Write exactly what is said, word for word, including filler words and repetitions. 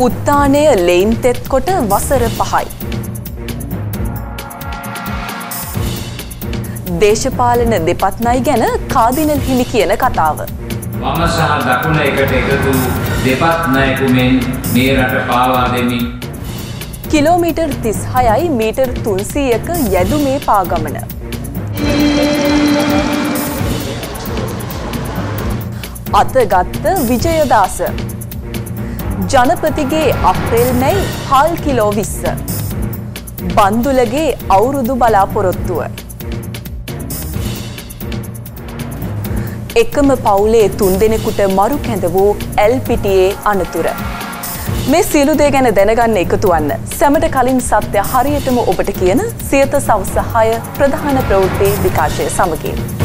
උත්තානය ලෙයින් තෙත් කොට වසර පහයි. දේශපාලන දෙපත්නයි ගැන කාදිනල් හිමි කියන කතාව. වම සහ දකුණ එකට එකතු දෙපත්නයකු මෙන් මේ රට පාවා දෙමින් කිලෝමීටර් තිස් හයයි මීටර් තුන්සීයක යැදුමේ පාගමන. අතගත්ත විජයදාස ජනපතිගේ අප්‍රේල් මැයි හාල් කිලෝ විස්ස බන්දුලගේ අවුරුදු බලාපොරොත්තුව එකම පවුලේ තුන් දෙනෙකුට මරු කැඳ වූ එල්පිටියේ අනතුර මේ සියලු දේ ගැන දැනගන්න එකතු වන්න සැමට කලින් සත්‍ය හරියටම ඔබට කියන සියත සවස හය ප්‍රධාන ප්‍රවෘත්ති විකාශය සමගින්